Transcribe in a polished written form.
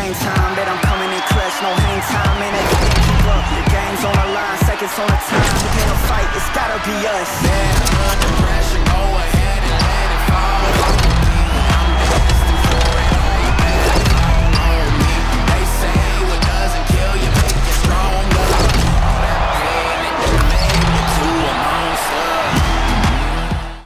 game time that I'm coming in clutch. No hang time, man, they can't keep up. The game's on the line, seconds on the time. If ain't a fight, it's gotta be us. Man, under pressure, go